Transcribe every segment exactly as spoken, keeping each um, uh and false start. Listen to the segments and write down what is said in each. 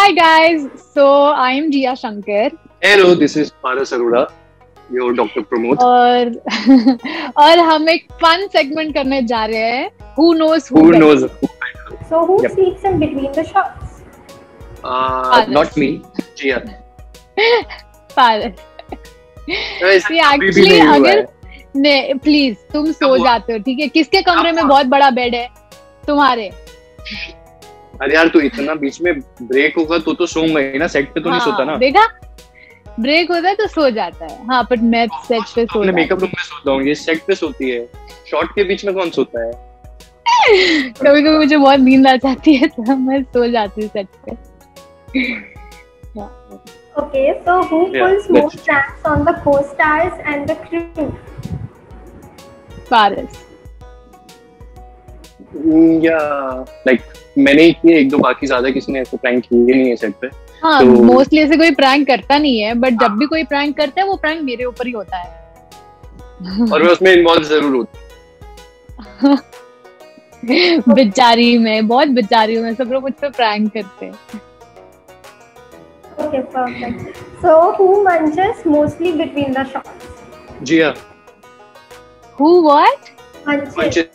Hi guys, so I am Jia Shankar. Hello, this is Paras Arora, your Doctor Pramod. और और हम एक fun segment करने जा रहे हैं. Who knows who? Who better? knows? So who Yep. sleeps in between the shots? Uh, Paras. not me, Jia. Paras. ऐसा ये कभी भी actually नहीं हुआ अगर है। नहीं प्लीज तुम सो हुआ? जाते हो, ठीक है? किसके कमरे कब में हुआ? बहुत बड़ा बेड है? तुम्हारे. अरे यार, तू इतना बीच में ब्रेक होगा तो तो सोऊंगा ही ना. सेट पे तो नहीं सोता ना. देखा, ब्रेक होता है तो सो जाता है. हाँ, पर मैं सेट पे सो अपने जाता मेकअप रूम में सोता हूँ, ये सेट पे सोती है. शॉर्ट के बीच में कौन सोता है? कभी कभी मुझे बहुत नींद आ जाती है तो मैं सो जाती हूँ सेट पे. Okay, so who Yeah, pulls more let's- pranks on the co-stars and the crew? पारस. या लाइक मैंने ही किए एक दो, बाकी ज्यादा किसी ने ऐसे प्रैंक किए नहीं है सेट पे. हाँ, तो- मोस्टली ऐसे कोई प्रैंक करता नहीं है, बट जब भी कोई प्रैंक करता है वो प्रैंक मेरे ऊपर ही होता है. और मैं उसमें इन्वॉल्व जरूर होता. बेचारी मैं बहुत बेचारी हूँ. मैं सब लोग मुझ पे प्रैंक करते हैं. Okay, perfect. So who munches mostly between the shots? Jiya. Who what? Munches.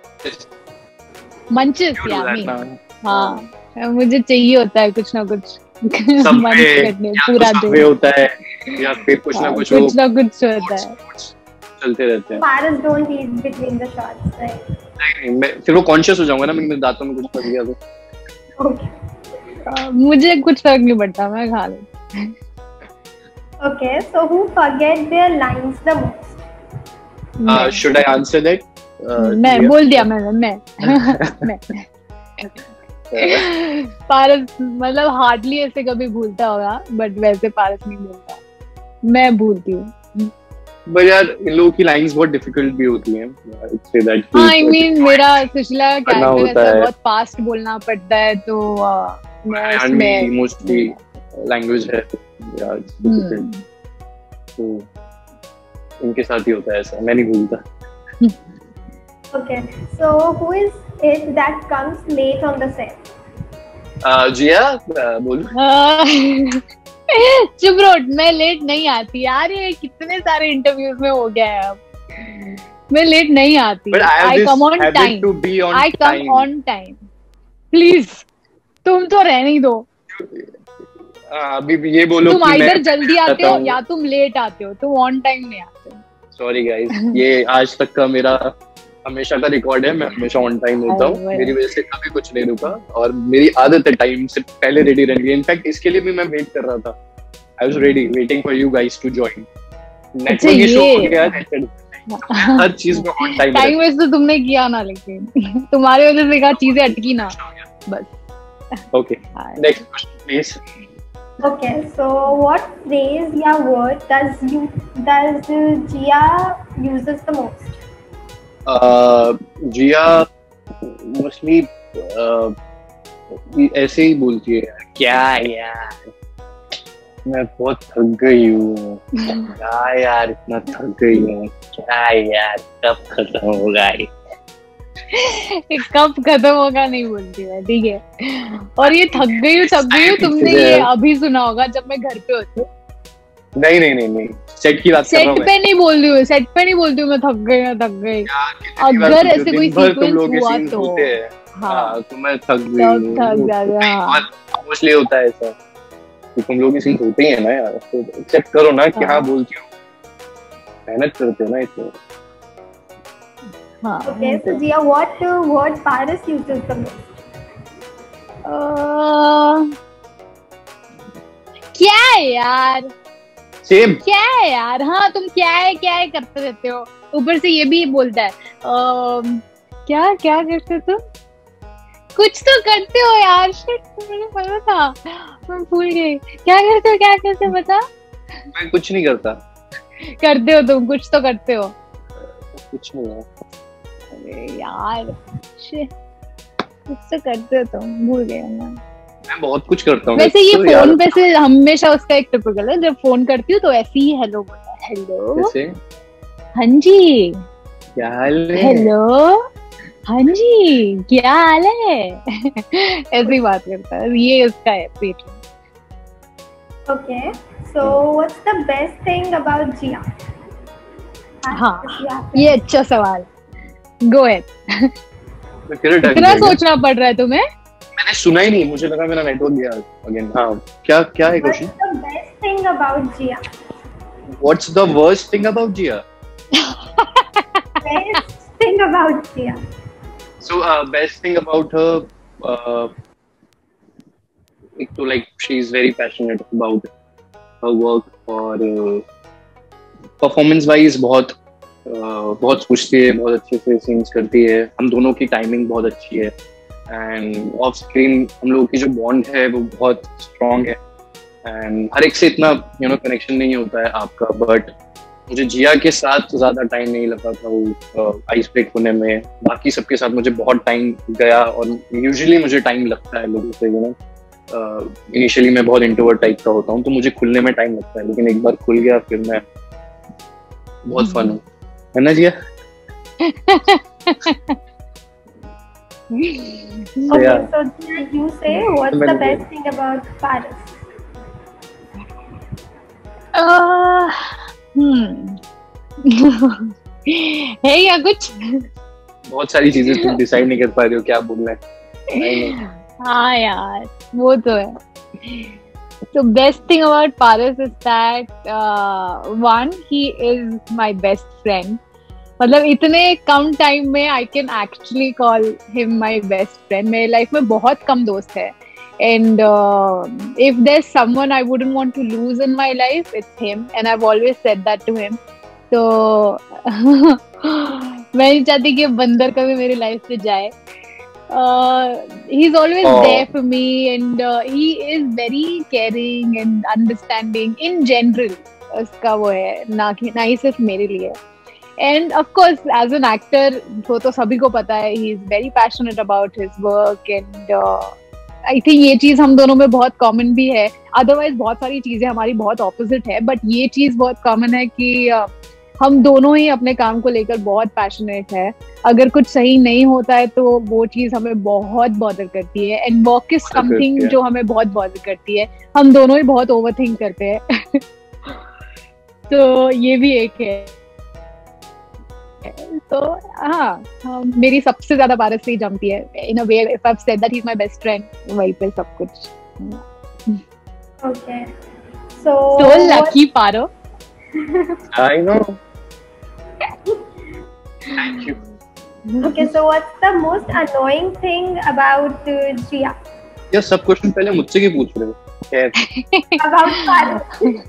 मंचेस You do या that मी. now. हाँ, मुझे चाहिए होता है कुछ ना कुछ. सब मंच पे करने या पूरा तो सब दिन. पे होता है या फिर कुछ ना हाँ, कुछ कुछ ना कुछ होता है. चलते रहते हैं. Paras don't eat between the shots, right? नहीं नहीं, मैं फिर वो कॉन्शियस हो जाऊंगा ना. मेरे दांतों में कुछ पड़ गया तो. Okay. हाँ, मुझे कुछ फर्क नहीं पड़ता, मैं खा लूँ. Okay, so who forget their lines the most? Uh, should I answer that? Uh, मैं Jia? बोल दिया मैंने. मैं मैं पारस मतलब हार्डली ऐसे कभी भूलता होगा, बट वैसे पारस नहीं भूलता. मैं भूलती हूँ. But यार, इन लोगों की लाइंस बहुत डिफिकल्ट भी होती हैं. I'd say that कि- हाँ, आई मीन मेरा सुशीला का करना कैरेक्टर होता ऐसा है. बहुत फास्ट बोलना पड़ता है, तो अ, मैं And उसमें mostly language है. Yeah, it's difficult. हम्म. तो इनके साथ ही होता है ऐसा. मैं नहीं भूलता. Okay, so who is it that comes late on the set? Uh, Jiya, uh, बोलो. चुप रहो, मैं लेट नहीं आती यार. ये कितने सारे इंटरव्यूज में हो गया है अब. मैं लेट नहीं आती. But I have I this come on habit time. to be on I come time. On time. Please तुम तो रहने ही दो. Uh, अभी भी ये बोलो तुम कि मैं आइदर जल्दी आते आता हो हूँ. या तुम लेट आते हो. तुम ऑन टाइम नहीं आते. सॉरी गाइस, ये आज तक का मेरा हमेशा का रिकॉर्ड है. मैं हमेशा ऑन टाइम होता हूँ. अरे मेरी वजह से कभी कुछ नहीं रुका और मेरी आदत है टाइम से पहले रेडी रहने की. इनफैक्ट इसके लिए भी मैं वेट कर रहा था. I was ready waiting for you guys to join. Network issue ये- हो गया है. हर चीज में ऑन टाइम. टाइम वेस्ट तो तुमने किया ना, लेकिन तुम्हारे वजह से कहा चीजें अटकी ना. बस. Okay, next question please. Okay, so what phrase या word does you does Jia uses the most? Jia mostly ऐसे ही बोलती है. क्या यार, मैं बहुत थक गई हूँ. क्या यार, इतना थक गई हूँ. क्या यार, कब खत्म होगा ये? कब खत्म होगा नहीं बोलती है, ठीक है. और ये थक गई हूँ थक गई हूँ तुमने ये अभी सुना होगा जब मैं घर पे होती हूँ. नहीं नहीं नहीं नहीं, सेट की बात कर रहा सेट हूँ मैं. पे नहीं बोल रही हूँ. सेट पे नहीं बोलती हूँ मैं थक गई हूँ थक गई. यार, कितनी बार अगर बोलती ऐसे हूँ, कोई दिन भर तुम सीक्वेंस लोगों के हुआ scenes तो होते हैं. हाँ, हाँ, तो मैं थक गई तब हूँ. थक जाते हैं. हाँ. मोस्टली होता है ऐसा कि तुम लोग सीन्स होते ही है ना यार. तो एक्सेप्ट करो ना कि हाँ हाँ. बोलती हो. मेहनत करते हो ना इसमें. हाँ. Okay, so Jia, what uh, word Paras uses the most? अह, क्या है यार, सेम. क्या है यार. हाँ, तुम क्या है क्या है करते रहते हो. ऊपर से ये भी बोलता है अम, क्या क्या करते हो तुम. कुछ तो करते हो यार. शिट, मुझे पता था, मैं भूल गई. क्या करते हो क्या करते हो बता. मैं कुछ नहीं करता. करते हो तुम, कुछ तो करते हो. कुछ नहीं है. अरे यार, शिट, कुछ तो करते हो तुम. भूल गए मैं. मैं बहुत कुछ करता हूँ. वैसे ये तो यार, फोन पे से हमेशा उसका एक टिपिकल है. जब फोन करती हूँ तो ऐसे ही हेलो बोलता है. हेलो, जैसे हाँ जी, क्या हाल है. हेलो, हाँ जी, क्या हाल है. ऐसे ही बात करता है. ये उसका है पेट. Okay. So what's the best thing about Jia? हाँ, ये अच्छा सवाल. Go ahead. तेरे ढंग इतना से क्या? सोचना पड़ रहा है तुम्हें? मैंने सुना ही नहीं, मुझे लगा मेरा नेटवर्क गया अगेन. हाँ, क्या क्या है What's question? the best thing about Jia? What's the worst thing about Jia? Best thing about Jia. So uh, best thing about her, uh, एक तो like she is very passionate about her work और uh, performance wise बहुत uh, बहुत सोचती है, बहुत अच्छे से सीन्स करती है. हम दोनों की टाइमिंग बहुत अच्छी है एंड ऑफ स्क्रीन हम लोगों की जो बॉन्ड है वो बहुत स्ट्रॉन्ग है एंड हर एक से इतना यू नो कनेक्शन नहीं होता है आपका. बट मुझे जिया के साथ ज्यादा टाइम नहीं लगा था वो आइस ब्रेक होने में. बाकी सबके साथ मुझे बहुत टाइम गया और यूजुअली मुझे टाइम लगता है लोगों से. यू नो इनिशियली मैं बहुत इंट्रोवर्ट टाइप का होता हूँ तो मुझे खुलने में टाइम लगता है, लेकिन एक बार खुल गया फिर मैं बहुत फन हूँ, है ना जिया? Okay, yeah. so you say what's the best thing about Paris? Uh, hmm. है या कुछ? बहुत सारी चीजें तुम डिसाइड नहीं कर पा रहे हो क्या बोलना है. हाँ यार, वो तो है. So best thing about Paris is that uh, one, he is my best friend. मतलब इतने कम टाइम में I can actually call him my best friend. मेरे लाइफ में बहुत कम दोस्त है. And uh, if there's someone I wouldn't want to lose in my life, it's him. And I've always said that to him. तो मैं नहीं चाहती कि बंदर कभी मेरी लाइफ से जाए. Uh, he's always Oh. there for me and uh, he is very caring and understanding in general. उसका वो है ना कि ना ही सिर्फ मेरे लिए. And of course, as an actor, वो तो सभी को पता है, he is very passionate about his work and uh, I think ये चीज हम दोनों में बहुत कॉमन भी है. अदरवाइज बहुत सारी चीजें हमारी बहुत ऑपोजिट है, बट ये चीज बहुत कॉमन है कि uh, हम दोनों ही अपने काम को लेकर बहुत पैशनेट है. अगर कुछ सही नहीं होता है तो वो चीज हमें बहुत बॉदर करती है एंड वर्क इज समथिंग जो हमें बहुत बॉदर करती है. हम दोनों ही बहुत ओवरथिंक करते हैं. तो ये भी एक है. तो हाँ, हाँ, मेरी सबसे ज्यादा पारस से ही जमती है. In a way if I have said that he is my best friend, वही पे सब कुछ. Okay. So So lucky Paro. I know. Thank you. Okay, so what's the most annoying thing about uh, Jia? यार सब question पहले मुझसे क्यों पूछ रहे हो? खैर. About Paris.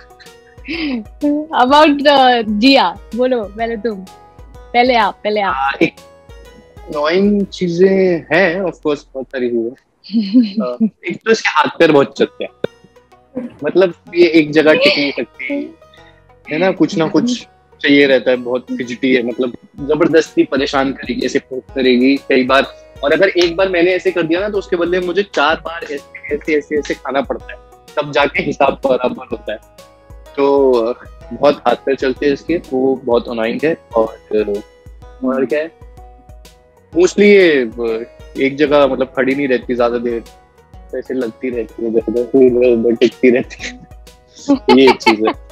About uh, जिया, बोलो पहले तुम. पहले आप, पहले आप. हाँ, एक annoying चीजें हैं, of course बहुत सारी चीजें. अह, एक तो इसके हाथ पैर बहुत चलते हैं. मतलब ये एक जगह टिक नहीं सकती है ना, कुछ ना कुछ चाहिए रहता है. बहुत फिजिटी है, मतलब जबरदस्ती परेशान करेगी, ऐसे फोर्स करेगी कई बार. और अगर एक बार मैंने ऐसे कर दिया ना तो उसके बदले मुझे चार बार ऐसे ऐसे ऐसे ऐसे खाना पड़ता है, तब जाके हिसाब बराबर होता है. तो बहुत हाथ पैर चलते हैं इसके, वो बहुत अनोइंग है. और और क्या है, मोस्टली ये एक जगह मतलब खड़ी नहीं रहती ज्यादा देर, ऐसे लगती रहती है, इधर उधर टिकती रहती है. ये एक चीज है.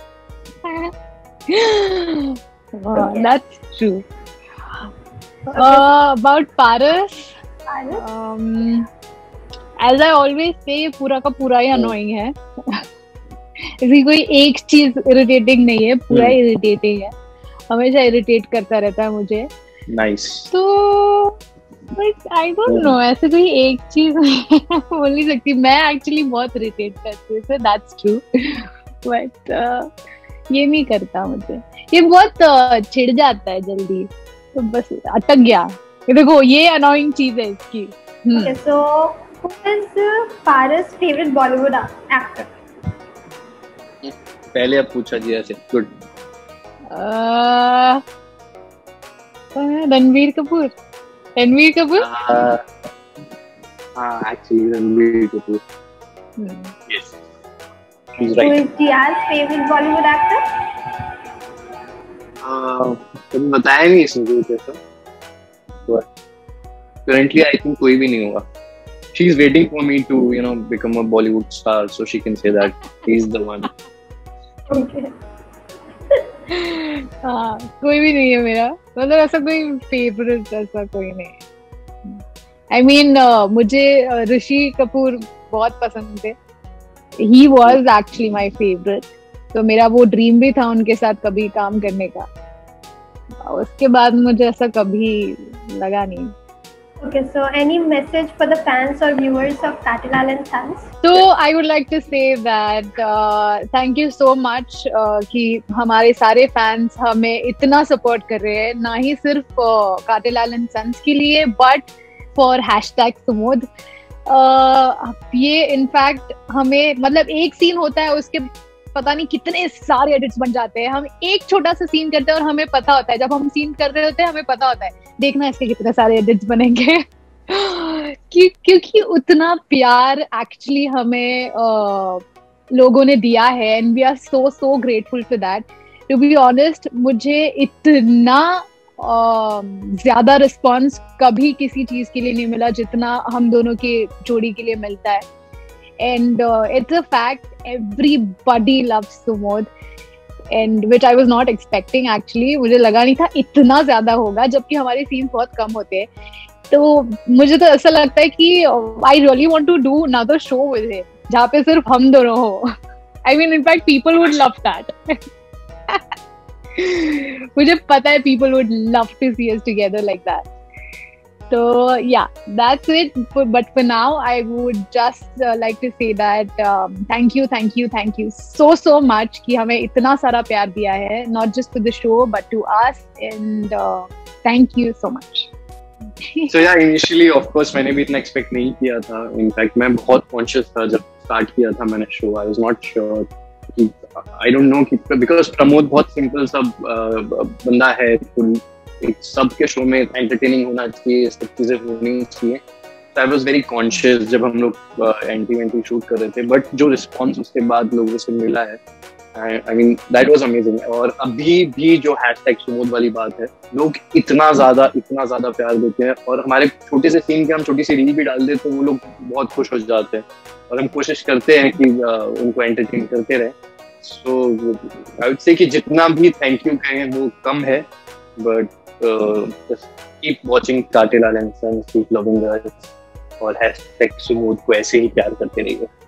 Oh, that's true. Uh, about Paris, Paris? um, as I always say, ये पूरा का पूरा ही annoying है. इसकी कोई एक चीज irritating नहीं है, पूरा हम्म. irritating है. हमेशा irritate करता रहता है मुझे. नाइस. तो but I don't know, ऐसे कोई एक चीज बोल नहीं सकती. मैं actually बहुत irritate करती हूँ, so that's true. But uh, ये नहीं करता मुझे. ये बहुत uh, छिड़ जाता है जल्दी, तो बस अटक गया. ये देखो, ये annoying चीज है इसकी. हम्म. Okay, so who is uh, Paris' favorite Bollywood a- actor? पहले अब पूछा जी ऐसे. गुड. Uh, रणवीर कपूर. रणवीर कपूर. हाँ, एक्चुअली रणवीर कपूर. हम्म. Yes, he is Who right. is Jia's favorite Bollywood actor? तुम बताया नहीं इसमें कुछ ऐसा. करंटली आई थिंक कोई भी नहीं होगा. she's waiting for me to, you know, become a Bollywood star so she can say that he's the one. Okay. हाँ, कोई भी नहीं है मेरा, मतलब ऐसा कोई फेवरेट ऐसा कोई नहीं है। आई मीन मुझे ऋषि कपूर बहुत पसंद थे, he was actually my favourite, तो मेरा वो ड्रीम भी था उनके साथ कभी काम करने का। उसके बाद मुझे ऐसा कभी लगा नहीं। Okay, so any message for the fans or viewers of Katilal and Sons? So I would like to say that uh, thank you so much uh, कि हमारे सारे fans हमें इतना support कर रहे हैं, ना ही सिर्फ uh, Katilal and Sons के लिए, but for hashtag Sumodh। uh, ये इनफैक्ट हमें, मतलब एक सीन होता है उसके पता नहीं कितने सारे एडिट्स बन जाते हैं। हम एक छोटा सा सीन करते हैं और हमें पता होता है, जब हम सीन कर रहे होते हैं हमें पता होता है देखना इसके कितने सारे एडिट्स बनेंगे। क्यों क्योंकि उतना प्यार एक्चुअली हमें uh, लोगों ने दिया है, and we are so so grateful for that. To be honest, मुझे इतना uh, ज्यादा रिस्पॉन्स कभी किसी चीज के लिए नहीं मिला जितना हम दोनों की जोड़ी के लिए मिलता है। And uh, it's a fact, everybody loves Sumodh, and which I was not expecting actually। मुझे लगा नहीं था इतना ज्यादा होगा, जबकि हमारे सीन्स बहुत कम होते हैं। तो मुझे तो ऐसा लगता है कि I really want to do another show with him, जहाँ पे सिर्फ हम दोनों हो। I mean, in fact, people would love that। मुझे पता है people would love to see us together like that। So yeah, that's it. But for now, I would just uh, like to say that um, thank you, thank you, thank you so so much कि हमें इतना सारा प्यार दिया है, not just to the show but to us, and uh, thank you so much. So yeah, initially of course मैंने भी इतना expect नहीं किया था। In fact मैं बहुत conscious था जब start किया था मैंने show। I was not sure कि I don't know कि because प्रमोद बहुत simple सा uh, बंदा है, एक सबके शो में एंटरटेनिंग होना चाहिए, सब चीजें होनी चाहिए। आई वाज वेरी कॉन्शियस जब हम लोग एंटी वेंटी शूट कर रहे थे, बट जो रिस्पॉन्स उसके बाद लोगों से मिला है, I mean that was amazing. और अभी भी जो हैशटैग सुमोध वाली बात है, लोग इतना ज्यादा इतना ज्यादा प्यार देते हैं, और हमारे छोटे से सीन के हम छोटी सी रील भी डाल दे तो वो लोग बहुत खुश हो जाते हैं, और हम कोशिश करते हैं कि uh, उनको एंटरटेन करते रहे। सो आई वुड से कि जितना भी थैंक यू कहें वो कम है, but Uh, just keep watching Katilal and Sons, keep loving us, और hashtag Sumodh को ऐसे ही प्यार करते रहिए।